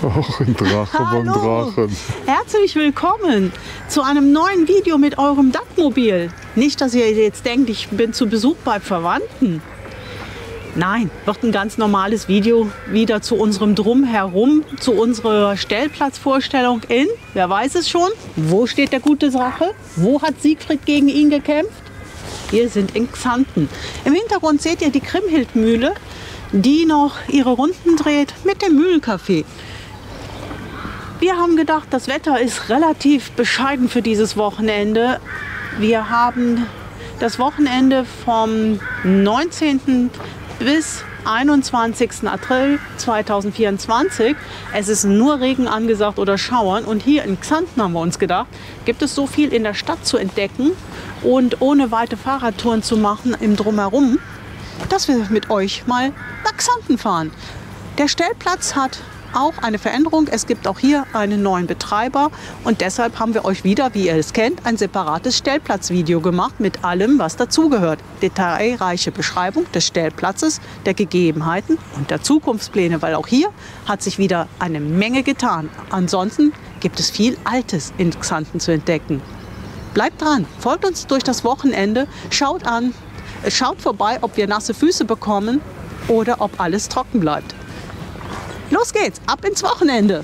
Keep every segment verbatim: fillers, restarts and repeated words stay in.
Ach, ein Drache beim Drachen. Herzlich willkommen zu einem neuen Video mit eurem D A C-Mobil. Nicht, dass ihr jetzt denkt, ich bin zu Besuch bei Verwandten. Nein, wird ein ganz normales Video wieder zu unserem Drumherum, zu unserer Stellplatzvorstellung in, wer weiß es schon, wo steht der gute Drache? Wo hat Siegfried gegen ihn gekämpft? Wir sind in Xanten. Im Hintergrund seht ihr die Kriemhild-Mühle, die noch ihre Runden dreht mit dem Mühlencafé. Wir haben gedacht, das Wetter ist relativ bescheiden für dieses Wochenende. Wir haben das Wochenende vom neunzehnten bis einundzwanzigsten April zweitausendvierundzwanzig. Es ist nur Regen angesagt oder Schauern. Und hier in Xanten haben wir uns gedacht, gibt es so viel in der Stadt zu entdecken und ohne weite Fahrradtouren zu machen im Drumherum, dass wir mit euch mal nach Xanten fahren. Der Stellplatz hat auch eine Veränderung. Es gibt auch hier einen neuen Betreiber und deshalb haben wir euch wieder, wie ihr es kennt, ein separates Stellplatzvideo gemacht mit allem, was dazugehört. Detailreiche Beschreibung des Stellplatzes, der Gegebenheiten und der Zukunftspläne, weil auch hier hat sich wieder eine Menge getan. Ansonsten gibt es viel Altes in Xanten zu entdecken. Bleibt dran, folgt uns durch das Wochenende, schaut an, schaut vorbei, ob wir nasse Füße bekommen oder ob alles trocken bleibt. Los geht's, ab ins Wochenende.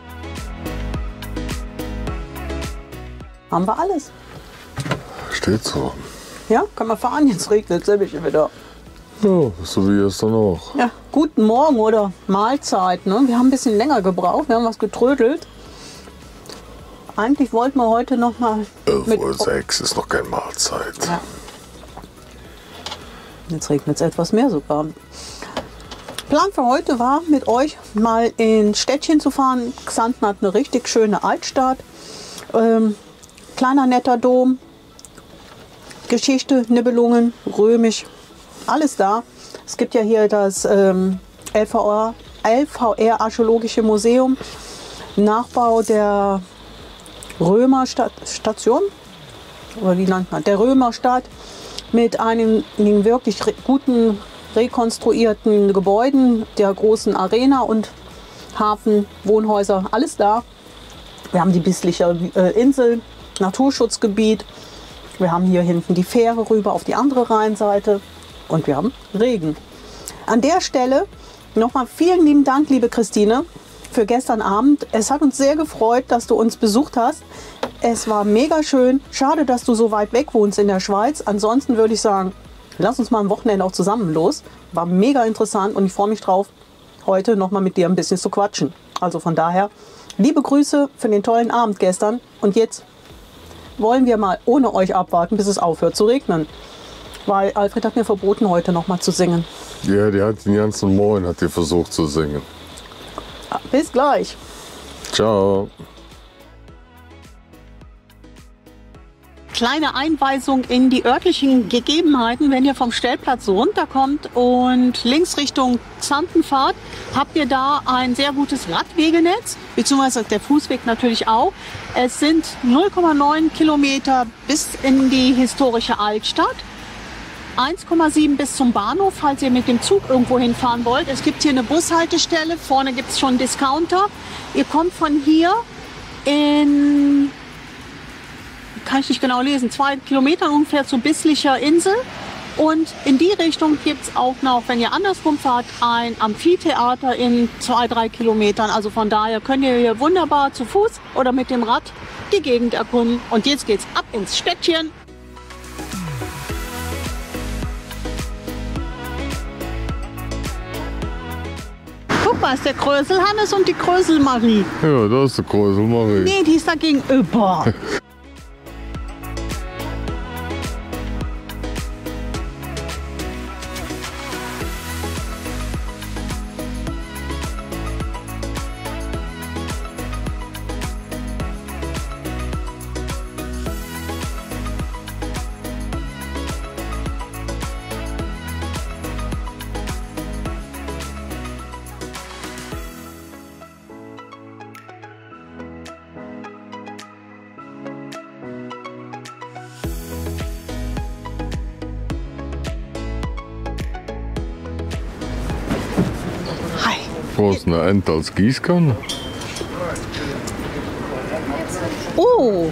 Haben wir alles. Steht so. Ja, kann man fahren, jetzt regnet es nämlich wieder. Ja, so wie gestern auch. Ja, guten Morgen oder Mahlzeit. Ne? Wir haben ein bisschen länger gebraucht, wir haben was getrödelt. Eigentlich wollten wir heute noch mal elf Uhr sechs ist noch keine Mahlzeit. Ja. Jetzt regnet es etwas mehr sogar. Plan für heute war, mit euch mal ins Städtchen zu fahren. Xanten hat eine richtig schöne Altstadt. Ähm, kleiner netter Dom. Geschichte, Nibelungen, römisch, alles da. Es gibt ja hier das ähm, L V R Archäologische Museum. Nachbau der Römerstation, oder wie nennt man, der Römerstadt mit einem wirklich guten rekonstruierten Gebäuden, der großen Arena und Hafen, Wohnhäuser, alles da. Wir haben die Bisslicher äh, Insel, Naturschutzgebiet. Wir haben hier hinten die Fähre rüber auf die andere Rheinseite und wir haben Regen. An der Stelle nochmal vielen lieben Dank, liebe Christine, für gestern Abend. Es hat uns sehr gefreut, dass du uns besucht hast. Es war mega schön. Schade, dass du so weit weg wohnst in der Schweiz. Ansonsten würde ich sagen, lass uns mal am Wochenende auch zusammen los. War mega interessant und ich freue mich drauf, heute noch mal mit dir ein bisschen zu quatschen. Also von daher, liebe Grüße für den tollen Abend gestern. Und jetzt wollen wir mal ohne euch abwarten, bis es aufhört zu regnen. Weil Alfred hat mir verboten, heute noch mal zu singen. Ja, die hat den ganzen Morgen hat die versucht zu singen. Bis gleich. Ciao. Kleine Einweisung in die örtlichen Gegebenheiten, wenn ihr vom Stellplatz runterkommt und links Richtung Xanten fahrt, habt ihr da ein sehr gutes Radwegenetz, beziehungsweise der Fußweg natürlich auch. Es sind null Komma neun Kilometer bis in die historische Altstadt, eins Komma sieben bis zum Bahnhof, falls ihr mit dem Zug irgendwo hinfahren wollt. Es gibt hier eine Bushaltestelle, vorne gibt es schon einen Discounter. Ihr kommt von hier in... kann ich nicht genau lesen, zwei Kilometer ungefähr zur Bisslicher Insel. Und in die Richtung gibt es auch noch, wenn ihr andersrum fahrt, ein Amphitheater in zwei, drei Kilometern. Also von daher könnt ihr hier wunderbar zu Fuß oder mit dem Rad die Gegend erkunden. Und jetzt geht's ab ins Städtchen. Guck mal, ist der Krösel Hannes und die Krösel Marie. Ja, da ist der Krösel Marie. Nee, die ist da gegenüber. Was, eine Ente als Gießkanne? Oh!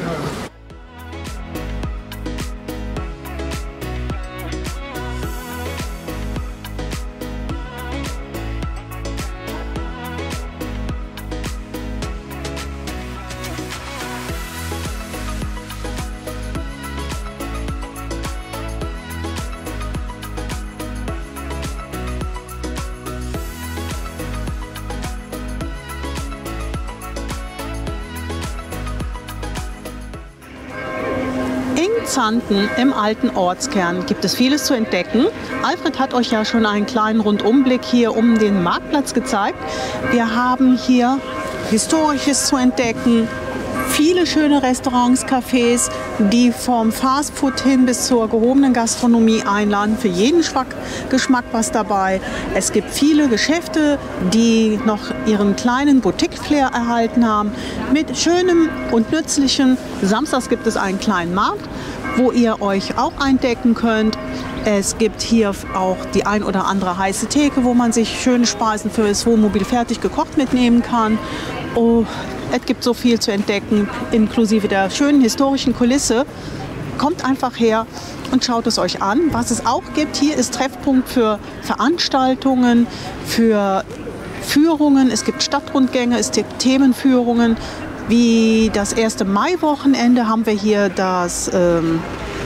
In Xanten, im alten Ortskern, gibt es vieles zu entdecken. Alfred hat euch ja schon einen kleinen Rundumblick hier um den Marktplatz gezeigt. Wir haben hier Historisches zu entdecken, viele schöne Restaurants, Cafés, die vom Fastfood hin bis zur gehobenen Gastronomie einladen. Für jeden Geschmack was dabei. Es gibt viele Geschäfte, die noch ihren kleinen Boutique-Flair erhalten haben. Mit schönem und nützlichem. Samstags gibt es einen kleinen Markt, wo ihr euch auch eindecken könnt. Es gibt hier auch die ein oder andere heiße Theke, wo man sich schöne Speisen für das Wohnmobil fertig gekocht mitnehmen kann. Oh, es gibt so viel zu entdecken, inklusive der schönen historischen Kulisse. Kommt einfach her und schaut es euch an. Was es auch gibt, hier ist Treffpunkt für Veranstaltungen, für Führungen. Es gibt Stadtrundgänge, es gibt Themenführungen. Wie das erste Mai-Wochenende haben wir hier das ähm,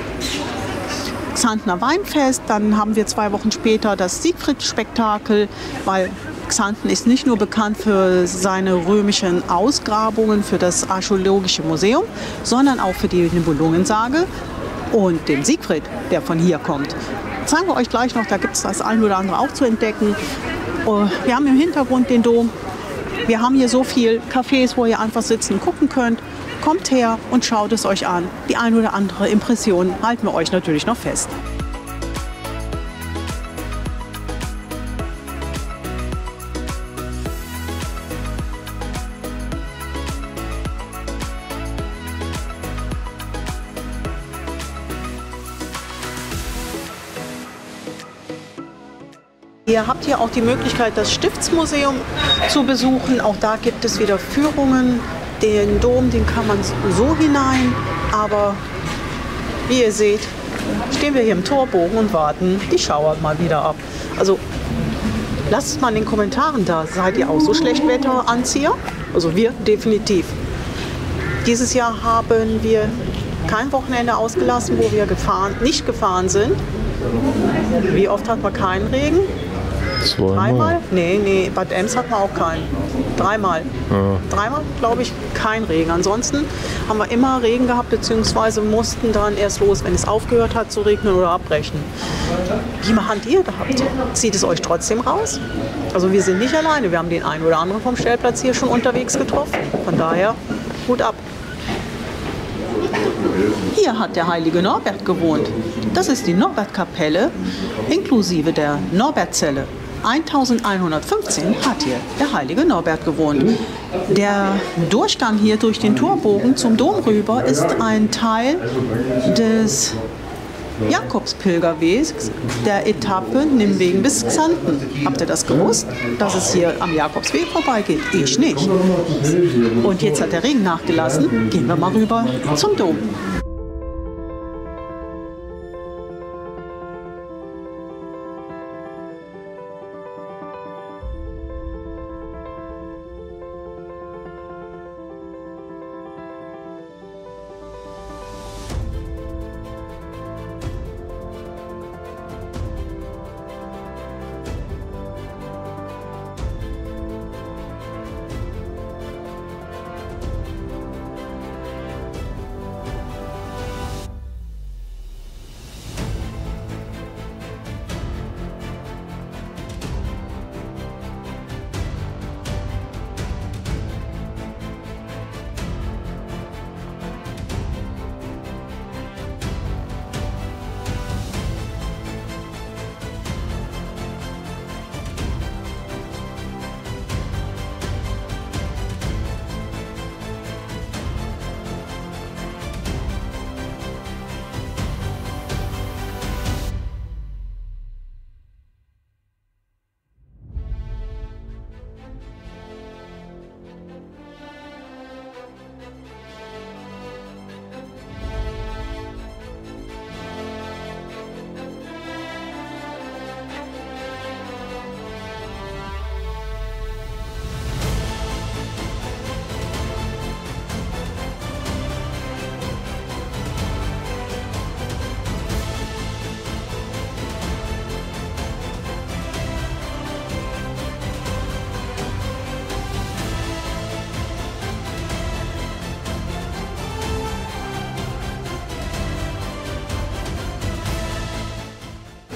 Xantener Weinfest. Dann haben wir zwei Wochen später das Siegfried-Spektakel, weil Xanten ist nicht nur bekannt für seine römischen Ausgrabungen, für das Archäologische Museum, sondern auch für die Nibelungensage und den Siegfried, der von hier kommt. Zeigen wir euch gleich noch, da gibt es das ein oder andere auch zu entdecken. Wir haben im Hintergrund den Dom. Wir haben hier so viele Cafés, wo ihr einfach sitzen und gucken könnt. Kommt her und schaut es euch an. Die ein oder andere Impression halten wir euch natürlich noch fest. Ihr habt hier auch die Möglichkeit, das Stiftsmuseum zu besuchen. Auch da gibt es wieder Führungen. Den Dom, den kann man so hinein. Aber wie ihr seht, stehen wir hier im Torbogen und warten die Schauer mal wieder ab. Also lasst es mal in den Kommentaren da. Seid ihr auch so Schlechtwetteranzieher? Also wir definitiv. Dieses Jahr haben wir kein Wochenende ausgelassen, wo wir gefahren, nicht gefahren sind. Wie oft hat man keinen Regen? Zweimal? Dreimal? Nee, nee, Bad Ems hat man auch keinen. Dreimal. Ja. Dreimal, glaube ich, kein Regen. Ansonsten haben wir immer Regen gehabt, beziehungsweise mussten dann erst los, wenn es aufgehört hat zu regnen oder abbrechen. Wie habt ihr gehabt? Zieht es euch trotzdem raus? Also wir sind nicht alleine. Wir haben den einen oder anderen vom Stellplatz hier schon unterwegs getroffen. Von daher, Hut ab. Hier hat der heilige Norbert gewohnt. Das ist die Norbertkapelle inklusive der Norbertzelle. eintausendeinhundertfünfzehn hat hier der heilige Norbert gewohnt. Der Durchgang hier durch den Torbogen zum Dom rüber ist ein Teil des Jakobspilgerwegs der Etappe Nimwegen bis Xanten. Habt ihr das gewusst, dass es hier am Jakobsweg vorbeigeht? Ich nicht. Und jetzt hat der Regen nachgelassen. Gehen wir mal rüber zum Dom.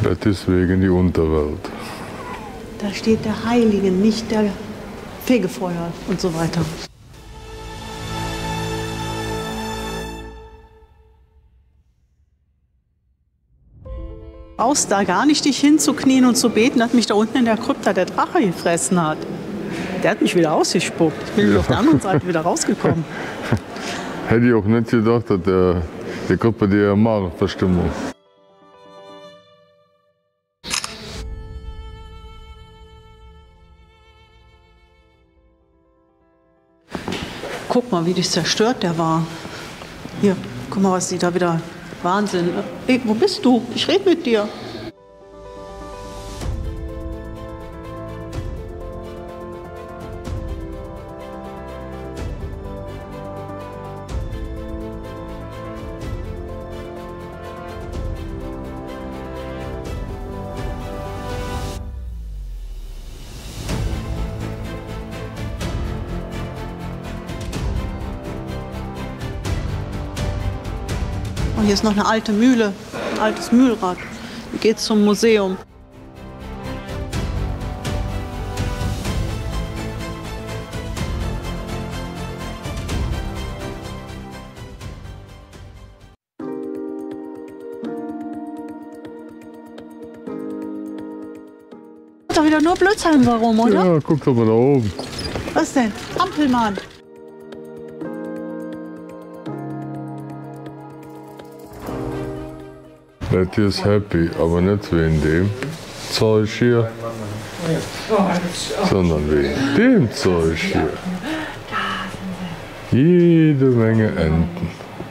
Das ist wegen die Unterwelt. Da steht der Heilige, nicht der Fegefeuer und so weiter. Brauchst da gar nicht dich hinzuknien und zu beten, dass mich da unten in der Krypta der Drache gefressen hat. Der hat mich wieder ausgespuckt. Ich bin ja. auf der anderen Seite wieder rausgekommen. Hätte ich auch nicht gedacht, dass der, der kommt bei dir Magenverstimmung. Guck mal, wie dich zerstört der war. Hier, guck mal, was die da wieder... Wahnsinn. Hey, wo bist du? Ich rede mit dir. Und hier ist noch eine alte Mühle, ein altes Mühlrad. Hier geht's zum Museum. Da wieder nur Blödsinn, warum, oder? Ja, guck doch mal da oben. Was denn? Ampelmann. Das hier ist happy, aber nicht wegen dem Zeug hier, sondern wegen dem Zeug hier. Jede Menge Enten.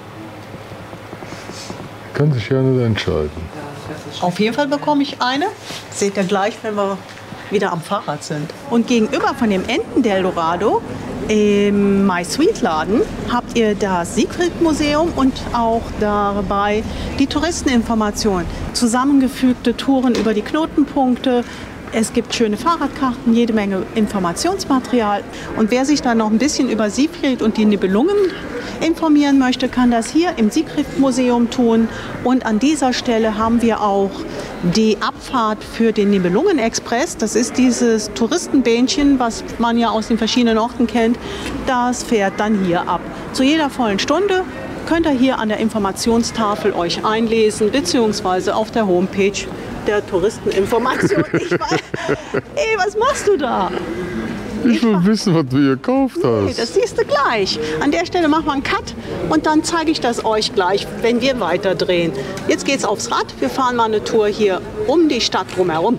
Kann sich ja nicht entscheiden. Auf jeden Fall bekomme ich eine. Seht ihr gleich, wenn wir wieder am Fahrrad sind. Und gegenüber von dem Enten d'Eldorado im My Sweet Laden habt ihr das Siegfried-Museum und auch dabei die Touristeninformation. Zusammengefügte Touren über die Knotenpunkte. Es gibt schöne Fahrradkarten, jede Menge Informationsmaterial. Und wer sich dann noch ein bisschen über Siegfried und die Nibelungen informieren möchte, kann das hier im Siegfried-Museum tun. Und an dieser Stelle haben wir auch die Abfahrt für den Nibelungen-Express. Das ist dieses Touristenbähnchen, was man ja aus den verschiedenen Orten kennt. Das fährt dann hier ab. Zu jeder vollen Stunde könnt ihr hier an der Informationstafel euch einlesen, beziehungsweise auf der Homepage der Touristeninformation. Ich weiß, ey, was machst du da? Ich will wissen, was du hier gekauft hast. Nee, das siehst du gleich. An der Stelle machen wir einen Cut und dann zeige ich das euch gleich, wenn wir weiter drehen. Jetzt geht's aufs Rad. Wir fahren mal eine Tour hier um die Stadt drumherum.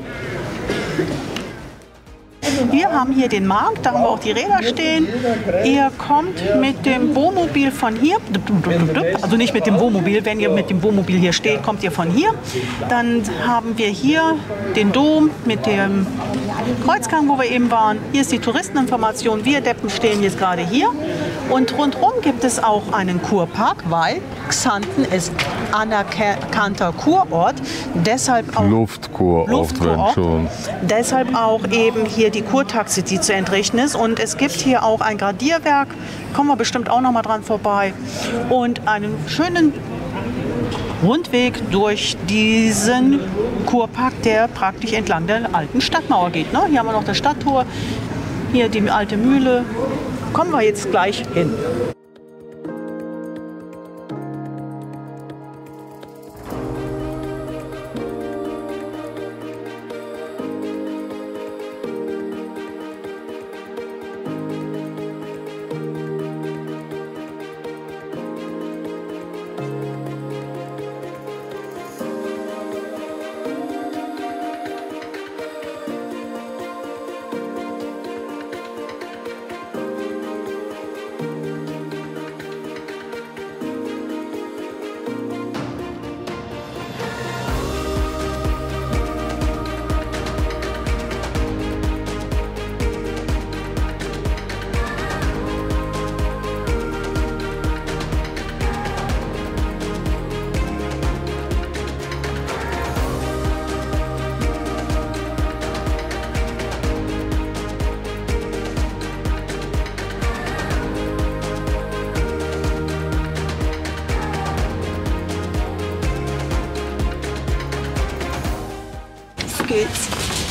Wir haben hier den Markt, da haben wir auch die Räder stehen. Ihr kommt mit dem Wohnmobil von hier, also nicht mit dem Wohnmobil, wenn ihr mit dem Wohnmobil hier steht, kommt ihr von hier. Dann haben wir hier den Dom mit dem Kreuzgang, wo wir eben waren. Hier ist die Touristeninformation. Wir Deppen stehen jetzt gerade hier. Und rundherum gibt es auch einen Kurpark, weil Xanten ist anerkannter Kurort. Deshalb auch Luftkurort, wenn schon. Deshalb auch eben hier die Kurtaxe, die zu entrichten ist. Und es gibt hier auch ein Gradierwerk, kommen wir bestimmt auch noch mal dran vorbei. Und einen schönen Rundweg durch diesen Kurpark, der praktisch entlang der alten Stadtmauer geht. Ne? Hier haben wir noch das Stadttor, hier die alte Mühle. Kommen wir jetzt gleich hin. Auf geht's.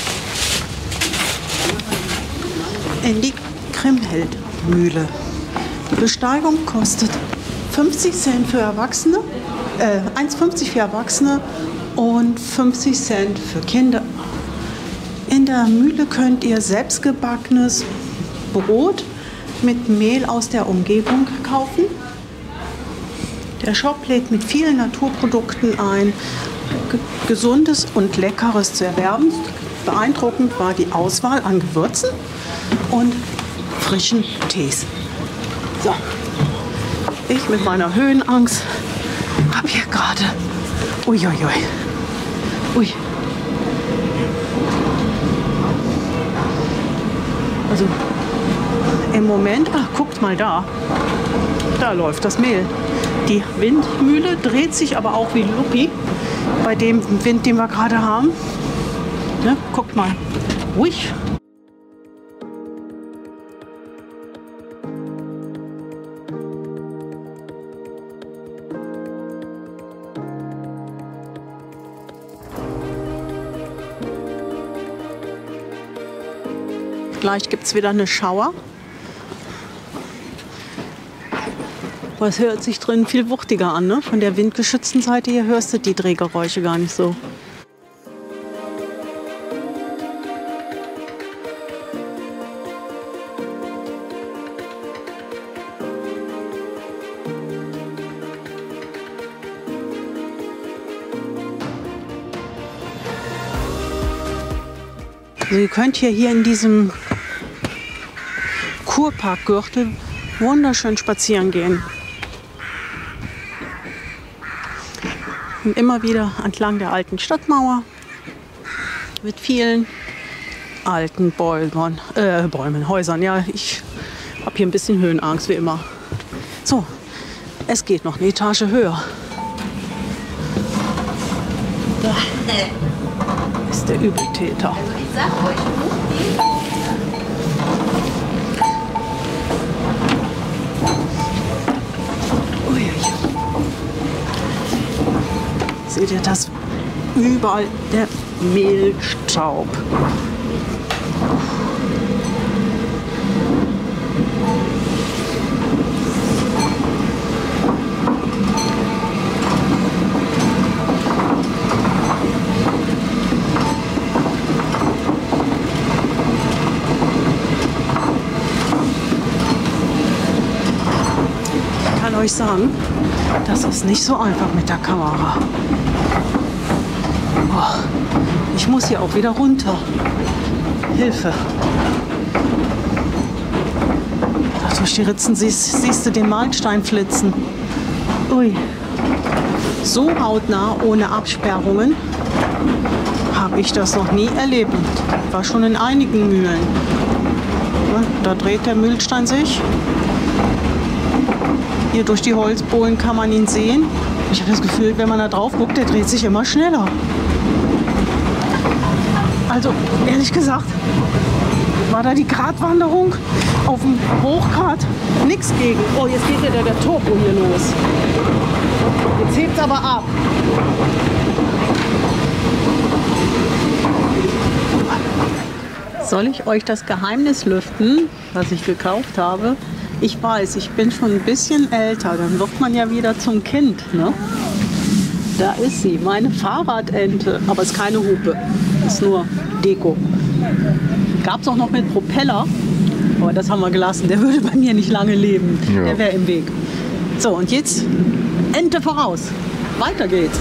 In die Kriemhild-Mühle. Die Besteigung kostet fünfzig Cent für Erwachsene, äh, eins fünfzig für Erwachsene und fünfzig Cent für Kinder. In der Mühle könnt ihr selbstgebackenes Brot mit Mehl aus der Umgebung kaufen. Der Shop lädt mit vielen Naturprodukten ein, G Gesundes und Leckeres zu erwerben. Beeindruckend war die Auswahl an Gewürzen und frischen Tees. So, ich mit meiner Höhenangst habe hier gerade, uiuiui, ui. Also im Moment, ach, guckt mal da, da läuft das Mehl. Die Windmühle dreht sich aber auch wie Lupi bei dem Wind, den wir gerade haben. Ne? Guckt mal, ruhig. Gleich gibt es wieder eine Schauer. Aber es hört sich drin viel wuchtiger an. Ne? Von der windgeschützten Seite hier hörst du die Drehgeräusche gar nicht so. Also ihr könnt hier, hier in diesem Kurparkgürtel wunderschön spazieren gehen. Und immer wieder entlang der alten Stadtmauer mit vielen alten Bäumen, äh, Bäumen, Häusern. Ja, ich habe hier ein bisschen Höhenangst, wie immer. So, es geht noch eine Etage höher. Da ist der Übeltäter. Ich sag euch, seht ihr das? Überall der Mehlstaub. Ich kann euch sagen, das ist nicht so einfach mit der Kamera. Boah, ich muss hier auch wieder runter. Hilfe. Da durch die Ritzen siehst, siehst du den Mahlstein flitzen. Ui. So hautnah, ohne Absperrungen, habe ich das noch nie erlebt. Ich war schon in einigen Mühlen. Da dreht der Mühlstein sich. Hier durch die Holzbohlen kann man ihn sehen. Ich habe das Gefühl, wenn man da drauf guckt, der dreht sich immer schneller. Also, ehrlich gesagt, war da die Gratwanderung auf dem Hochgrat nichts gegen. Oh, jetzt geht ja der, der Turbo hier los. Jetzt hebt es aber ab. Soll ich euch das Geheimnis lüften, was ich gekauft habe? Ich weiß, ich bin schon ein bisschen älter, dann wird man ja wieder zum Kind, ne? Da ist sie, meine Fahrradente. Aber es ist keine Hupe, ist nur Deko. Gab es auch noch mit Propeller, aber das haben wir gelassen. Der würde bei mir nicht lange leben, Ja. Der wäre im Weg. So, und jetzt Ente voraus. Weiter geht's.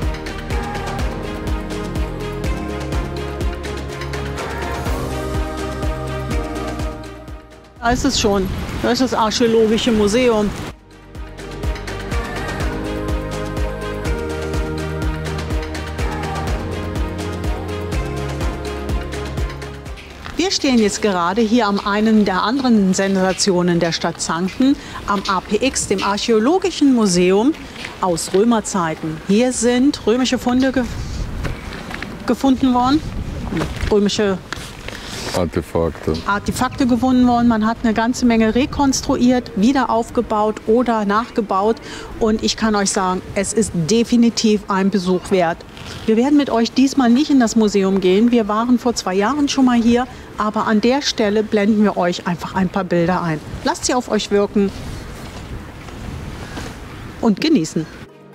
Da ist es schon. Da ist das Archäologische Museum. Wir stehen jetzt gerade hier am einen der anderen Sensationen der Stadt Xanten, am A P X, dem Archäologischen Museum aus Römerzeiten. Hier sind römische Funde ge gefunden worden, römische Artefakte. Artefakte gewonnen worden. Man hat eine ganze Menge rekonstruiert, wieder aufgebaut oder nachgebaut. Und ich kann euch sagen, es ist definitiv ein Besuch wert. Wir werden mit euch diesmal nicht in das Museum gehen. Wir waren vor zwei Jahren schon mal hier. Aber an der Stelle blenden wir euch einfach ein paar Bilder ein. Lasst sie auf euch wirken und genießen.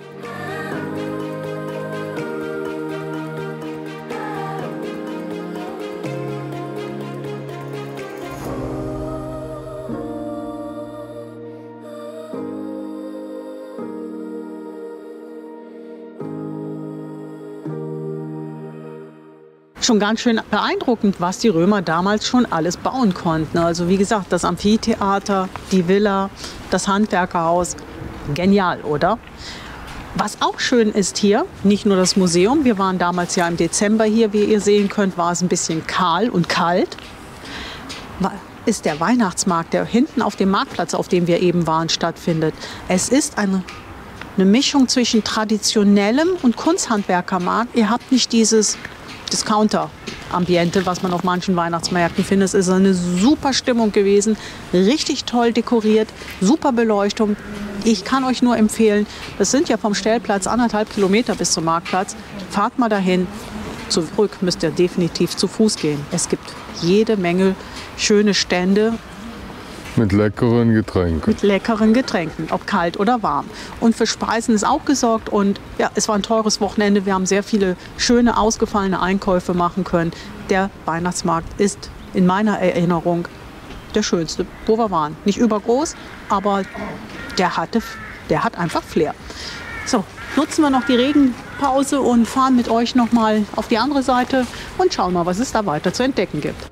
Schon ganz schön beeindruckend, was die Römer damals schon alles bauen konnten. Also wie gesagt, das Amphitheater, die Villa, das Handwerkerhaus. Genial, oder? Was auch schön ist hier, nicht nur das Museum, wir waren damals ja im Dezember hier, wie ihr sehen könnt, war es ein bisschen kahl und kalt, ist der Weihnachtsmarkt, der hinten auf dem Marktplatz, auf dem wir eben waren, stattfindet. Es ist eine, eine Mischung zwischen traditionellem und Kunsthandwerkermarkt. Ihr habt nicht dieses Discounter-Ambiente, was man auf manchen Weihnachtsmärkten findet. Es ist eine super Stimmung gewesen, richtig toll dekoriert, super Beleuchtung. Ich kann euch nur empfehlen, das sind ja vom Stellplatz anderthalb Kilometer bis zum Marktplatz. Fahrt mal dahin. Zurück müsst ihr definitiv zu Fuß gehen. Es gibt jede Menge schöne Stände. Mit leckeren Getränken. Mit leckeren Getränken, ob kalt oder warm. Und für Speisen ist auch gesorgt. Und ja, es war ein teures Wochenende. Wir haben sehr viele schöne, ausgefallene Einkäufe machen können. Der Weihnachtsmarkt ist in meiner Erinnerung der schönste, wo wir waren. Nicht übergroß, aber der, hatte, der hat einfach Flair. So, nutzen wir noch die Regenpause und fahren mit euch noch mal auf die andere Seite und schauen mal, was es da weiter zu entdecken gibt.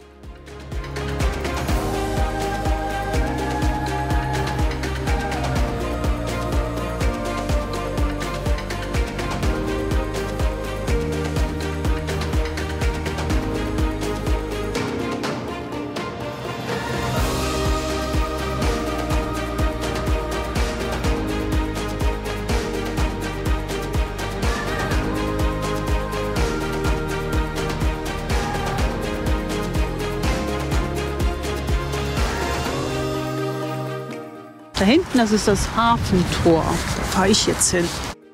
Da hinten, das ist das Hafentor. Da fahre ich jetzt hin.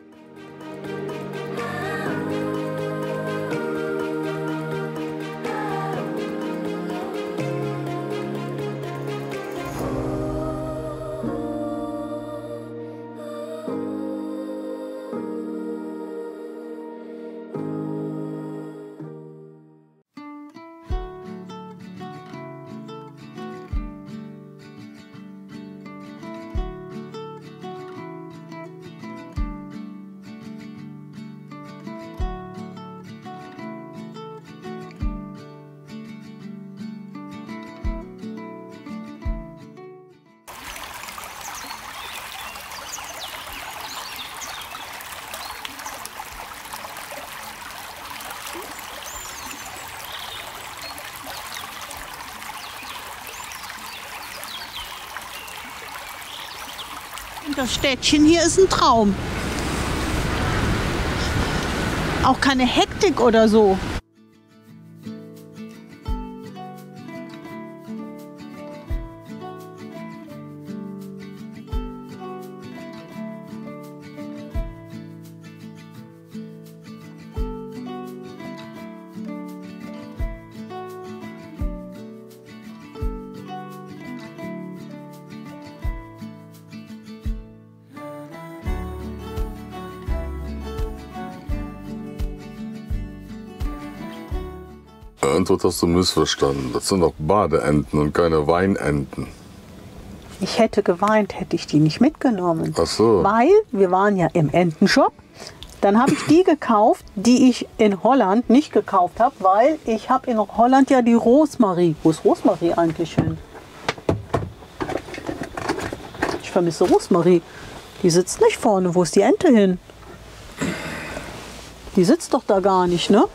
Das Städtchen hier ist ein Traum. Auch keine Hektik oder so. Antwort hast du missverstanden. Das sind doch Badeenten und keine Weinenten. Ich hätte geweint, hätte ich die nicht mitgenommen. Ach so. Weil wir waren ja im Entenshop. Dann habe ich die gekauft, die ich in Holland nicht gekauft habe, weil ich habe in Holland ja die Rosmarie. Wo ist Rosmarie eigentlich hin? Ich vermisse Rosmarie. Die sitzt nicht vorne. Wo ist die Ente hin? Die sitzt doch da gar nicht, ne?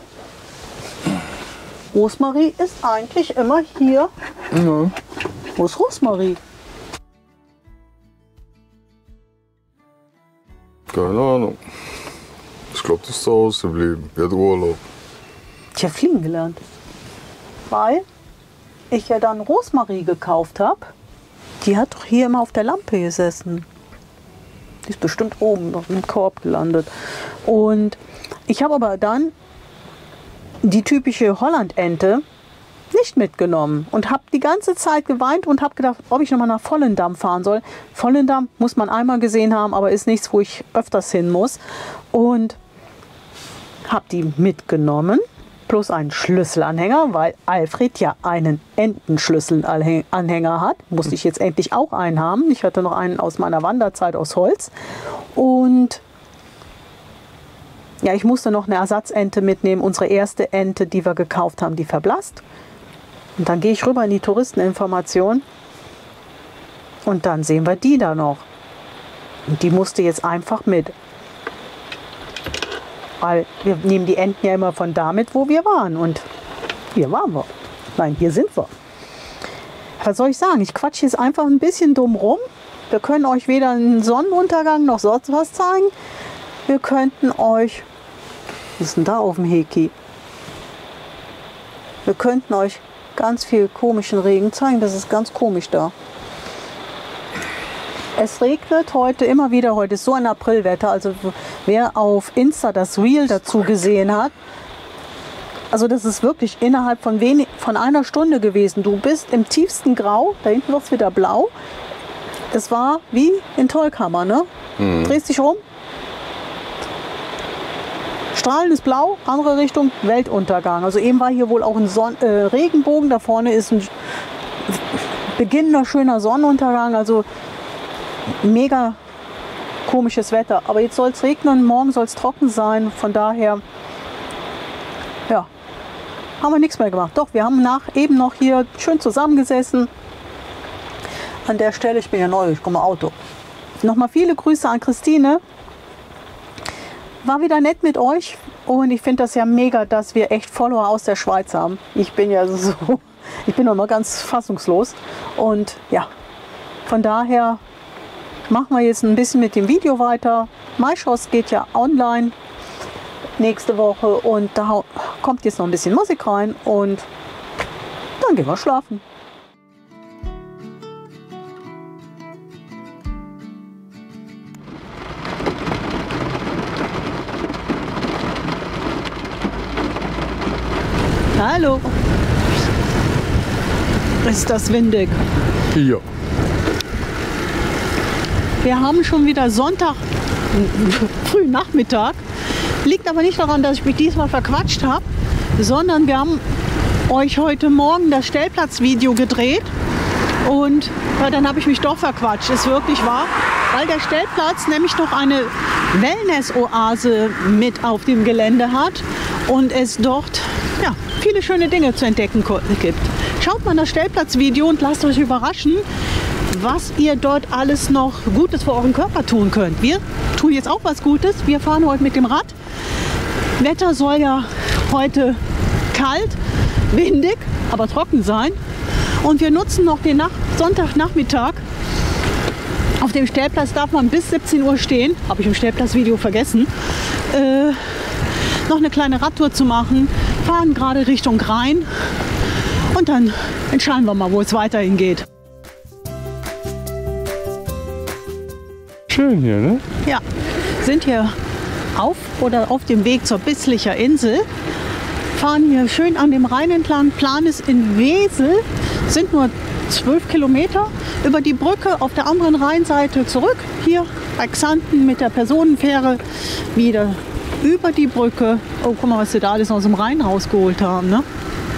Rosmarie ist eigentlich immer hier. Ja. Wo ist Rosmarie? Keine Ahnung. Ich glaube, die ist zu Hause geblieben. Die hat Urlaub. Ich habe fliegen gelernt. Weil ich ja dann Rosmarie gekauft habe, die hat doch hier immer auf der Lampe gesessen. Die ist bestimmt oben auf dem Korb gelandet. Und ich habe aber dann die typische Hollandente nicht mitgenommen und habe die ganze Zeit geweint und habe gedacht, ob ich nochmal nach Volendam fahren soll. Volendam muss man einmal gesehen haben, aber ist nichts, wo ich öfters hin muss. Und habe die mitgenommen, plus einen Schlüsselanhänger, weil Alfred ja einen Entenschlüsselanhänger hat. Musste ich jetzt endlich auch einen haben. Ich hatte noch einen aus meiner Wanderzeit aus Holz. Und ja, ich musste noch eine Ersatzente mitnehmen. Unsere erste Ente, die wir gekauft haben, die verblasst. Und dann gehe ich rüber in die Touristeninformation und dann sehen wir die da noch. Und die musste jetzt einfach mit. Weil wir nehmen die Enten ja immer von da mit, wo wir waren. Und hier waren wir. Nein, hier sind wir. Was soll ich sagen? Ich quatsche jetzt einfach ein bisschen dumm rum. Wir können euch weder einen Sonnenuntergang noch sonst was zeigen. Wir könnten euch... Was ist denn da auf dem Heki? Wir könnten euch ganz viel komischen Regen zeigen. Das ist ganz komisch da. Es regnet heute immer wieder. Heute ist so ein Aprilwetter. Also wer auf Insta das Reel dazu gesehen hat, also das ist wirklich innerhalb von, wenig, von einer Stunde gewesen. Du bist im tiefsten Grau. Da hinten wird es wieder blau. Das war wie in Tolkammer, ne? Mhm. Drehst dich rum. Strahlendes Blau, andere Richtung, Weltuntergang. Also eben war hier wohl auch ein Son äh, Regenbogen. Da vorne ist ein beginnender schöner Sonnenuntergang. Also mega komisches Wetter. Aber jetzt soll es regnen, morgen soll es trocken sein. Von daher, ja, haben wir nichts mehr gemacht. Doch, wir haben nach eben noch hier schön zusammengesessen. An der Stelle, ich bin ja neu, ich komme Auto. Nochmal viele Grüße an Christine. War wieder nett mit euch und ich finde das ja mega, dass wir echt Follower aus der Schweiz haben. Ich bin ja so, ich bin noch mal ganz fassungslos und ja, von daher machen wir jetzt ein bisschen mit dem Video weiter. MyShows geht ja online nächste Woche und da kommt jetzt noch ein bisschen Musik rein und dann gehen wir schlafen. Hallo. Ist das windig? Ja. Wir haben schon wieder Sonntag, früh Nachmittag. Liegt aber nicht daran, dass ich mich diesmal verquatscht habe, sondern wir haben euch heute Morgen das Stellplatzvideo gedreht. Und ja, dann habe ich mich doch verquatscht. Ist wirklich wahr. Weil der Stellplatz nämlich noch eine Wellness-Oase mit auf dem Gelände hat und es dort ja, viele schöne Dinge zu entdecken gibt. Schaut mal das Stellplatzvideo und lasst euch überraschen, was ihr dort alles noch Gutes für euren Körper tun könnt. Wir tun jetzt auch was Gutes. Wir fahren heute mit dem Rad. Wetter soll ja heute kalt, windig, aber trocken sein. Und wir nutzen noch den Nach- Sonntagnachmittag. Auf dem Stellplatz darf man bis siebzehn Uhr stehen. Habe ich im Stellplatzvideo vergessen. Äh, noch eine kleine Radtour zu machen. Fahren gerade Richtung Rhein. Und dann entscheiden wir mal, wo es weiterhin geht. Schön hier, ne? Ja, sind hier auf oder auf dem Weg zur Bisslicher Insel. Fahren hier schön an dem Rhein entlang. Plan ist in Wesel. Sind nur zwölf Kilometer über die Brücke auf der anderen Rheinseite zurück. Hier bei Xanten mit der Personenfähre wieder über die Brücke. Oh, guck mal, was sie da alles aus dem Rhein rausgeholt haben. Ne?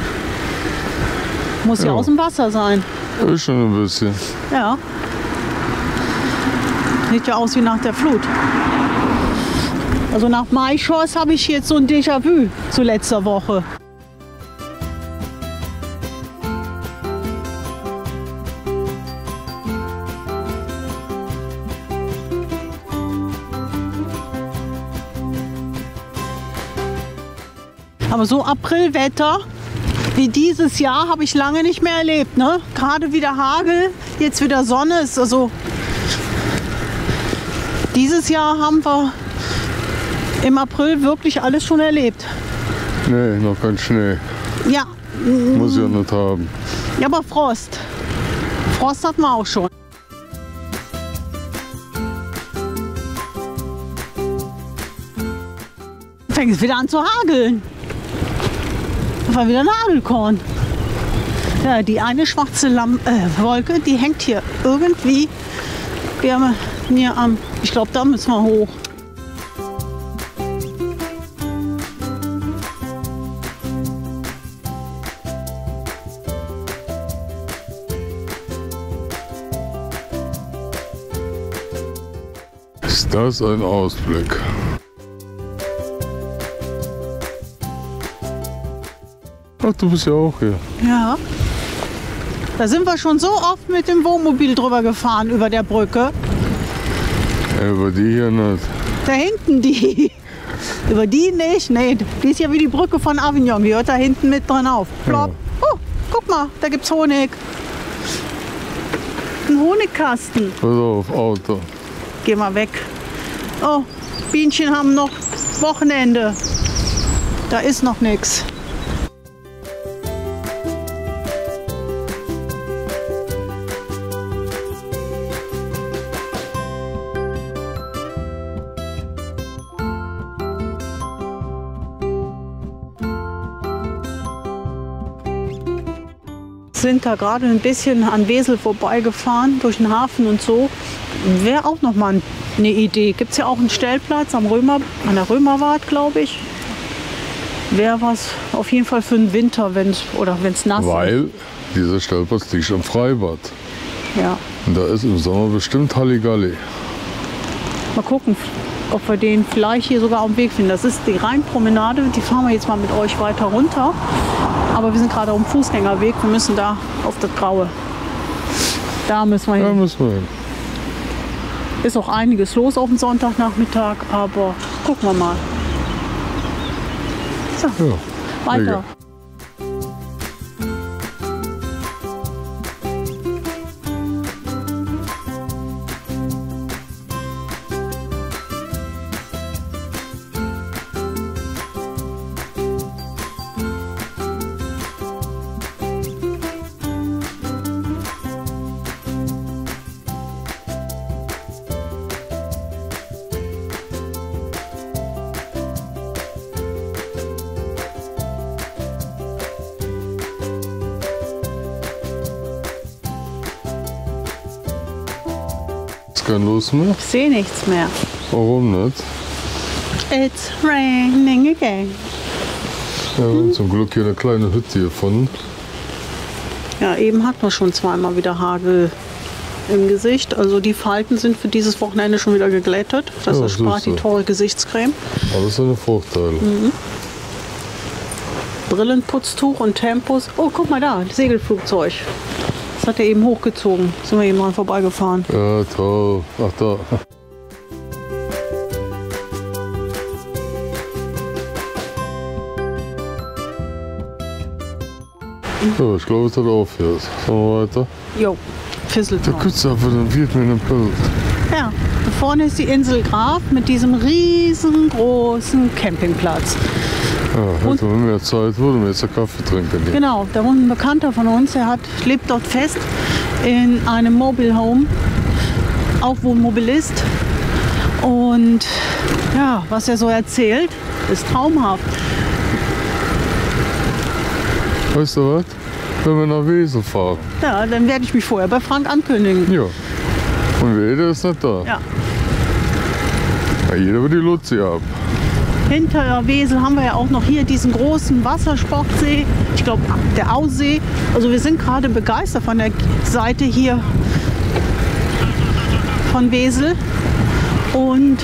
Muss ja, ja aus dem Wasser sein. Ist schon ein bisschen. Ja. Sieht ja aus wie nach der Flut. Also nach MyShows habe ich jetzt so ein Déjà-vu zu letzter Woche. Aber so Aprilwetter wie dieses Jahr habe ich lange nicht mehr erlebt. Ne? Gerade wieder Hagel, jetzt wieder Sonne. Ist also dieses Jahr haben wir im April wirklich alles schon erlebt. Nee, noch kein Schnee. Ja, Muss ich ja nicht haben. Ja, aber Frost. Frost hatten wir auch schon. Fängt es wieder an zu hageln. Das war wieder ein Hagelkorn. Ja, die eine schwarze Lam äh, Wolke, die hängt hier irgendwie. Wir haben hier am, ich glaube, da müssen wir hoch. Ist das ein Ausblick? Ach, du bist ja auch hier. Ja. Da sind wir schon so oft mit dem Wohnmobil drüber gefahren, über der Brücke. Ja, über die hier nicht. Da hinten die. Über die nicht, nee. Die ist ja wie die Brücke von Avignon. Die hört da hinten mit dran auf. Plopp. Ja. Oh, guck mal, da gibt's Honig. Ein Honigkasten. Pass auf, Auto. Geh mal weg. Oh, Bienchen haben noch Wochenende. Da ist noch nichts. Sind da gerade ein bisschen an Wesel vorbeigefahren, durch den Hafen und so. Wäre auch noch mal eine Idee. Gibt es ja auch einen Stellplatz am Römer, an der Römerwart, glaube ich. Wäre was auf jeden Fall für den Winter, wenn's, oder wenn es nass ist. Weil dieser Stellplatz liegt am Freibad. Ja. Und da ist im Sommer bestimmt Halligalli. Mal gucken, ob wir den vielleicht hier sogar auf dem Weg finden. Das ist die Rheinpromenade, die fahren wir jetzt mal mit euch weiter runter. Aber wir sind gerade auf dem Fußgängerweg, wir müssen da auf das Graue. Da müssen wir hin. Da müssen wir hin. Ist auch einiges los auf dem Sonntagnachmittag, aber gucken wir mal. So, Ja, weiter. mega. Ist keine Lust mehr? Ich sehe nichts mehr. Warum nicht? It's raining again. Ja, wir haben zum Glück hier eine kleine Hütte gefunden. Ja, eben hatten wir schon zweimal wieder Hagel im Gesicht. Also die Falten sind für dieses Wochenende schon wieder geglättet. Das Ja, erspart die siehste. teure Gesichtscreme. Alles seine Vorteile. Brillenputztuch und Tempos. Oh, guck mal da, das Segelflugzeug. Das hat er eben hochgezogen. Sind wir eben mal vorbeigefahren. Ja, toll. Ach da. Ja, ich glaube, es hat aufgehört. Sollen wir weiter? Jo, fisselt Der noch. Kützer für den wird mir ein Bild. Ja, da vorne ist die Insel Graf mit diesem riesengroßen Campingplatz. Ja, hätten wir mehr Zeit, würden wir jetzt einen Kaffee trinken. Hier. Genau, da wohnt ein Bekannter von uns, der hat, lebt dort fest in einem Mobile Home, auch Wohnmobilist. Und ja, was er so erzählt, ist traumhaft. Weißt du was? Wenn wir nach Wesel fahren. Ja, dann werde ich mich vorher bei Frank ankündigen. Ja. Und Wede ist nicht da. Ja. Ja, jeder wird die Luzi ab. Hinter Wesel haben wir ja auch noch hier diesen großen Wassersportsee. Ich glaube, der Aussee. Also wir sind gerade begeistert von der Seite hier von Wesel. Und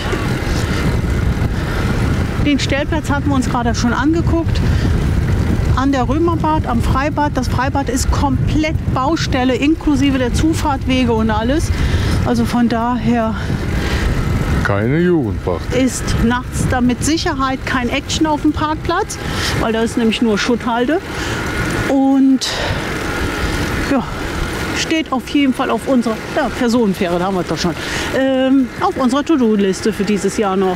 den Stellplatz hatten wir uns gerade schon angeguckt. An der Römerbad, am Freibad. Das Freibad ist komplett Baustelle, inklusive der Zufahrtwege und alles. Also von daher Keine Jugendwacht. ist nachts da mit Sicherheit kein Action auf dem Parkplatz, weil da ist nämlich nur Schutthalde. Und ja, steht auf jeden Fall auf unserer ja, Personenfähre, da haben wir es doch schon, ähm, auf unserer To-Do-Liste für dieses Jahr noch.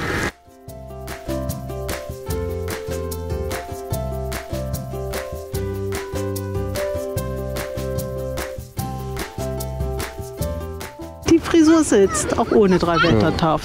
Frisur sitzt, auch ohne Dreiwettertaft.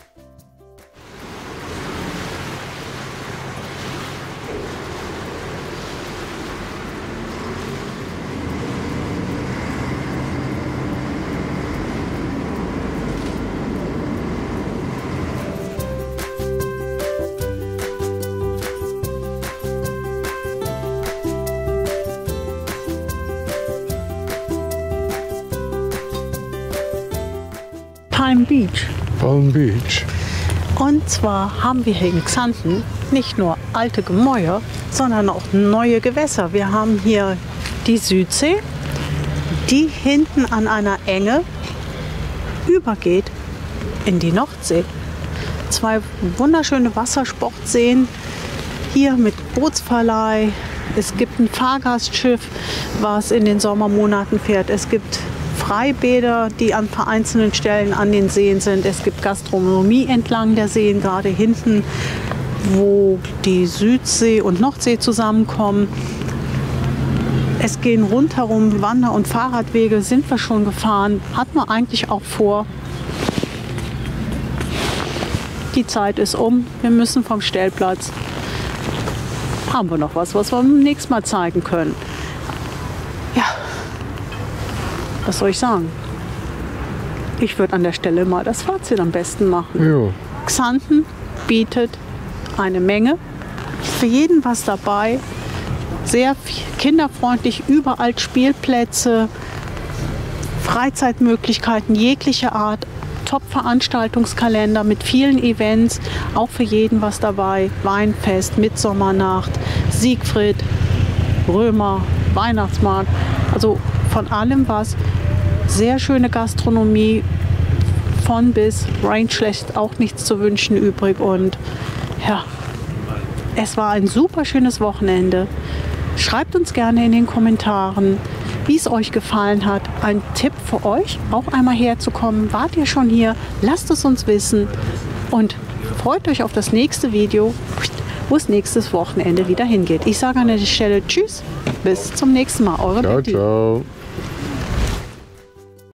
Palm Beach. Palm Beach. Und zwar haben wir hier in Xanten nicht nur alte Gemäuer, sondern auch neue Gewässer. Wir haben hier die Südsee, die hinten an einer Enge übergeht in die Nordsee. Zwei wunderschöne Wassersportseen, hier mit Bootsverleih. Es gibt ein Fahrgastschiff, was in den Sommermonaten fährt. Es gibt Freibäder, die an vereinzelten Stellen an den Seen sind. Es gibt Gastronomie entlang der Seen, gerade hinten, wo die Südsee und Nordsee zusammenkommen. Es gehen rundherum Wander- und Fahrradwege, sind wir schon gefahren, hatten wir eigentlich auch vor. Die Zeit ist um, wir müssen vom Stellplatz. Haben wir noch was, was wir beim nächsten Mal zeigen können. Ja. Was soll ich sagen? Ich würde an der Stelle mal das Fazit am besten machen. Ja. Xanten bietet eine Menge. Für jeden was dabei. Sehr kinderfreundlich, überall Spielplätze, Freizeitmöglichkeiten jeglicher Art. Top-Veranstaltungskalender mit vielen Events. Auch für jeden was dabei. Weinfest, Mitsommernacht, Siegfried, Römer, Weihnachtsmarkt. Also von allem was. Sehr schöne Gastronomie, von bis, Range lässt auch nichts zu wünschen übrig. Und ja, es war ein super schönes Wochenende. Schreibt uns gerne in den Kommentaren, wie es euch gefallen hat. Ein Tipp für euch, auch einmal herzukommen. Wart ihr schon hier? Lasst es uns wissen. Und freut euch auf das nächste Video, wo es nächstes Wochenende wieder hingeht. Ich sage an der Stelle Tschüss, bis zum nächsten Mal. Eure Ciao, Betty. ciao.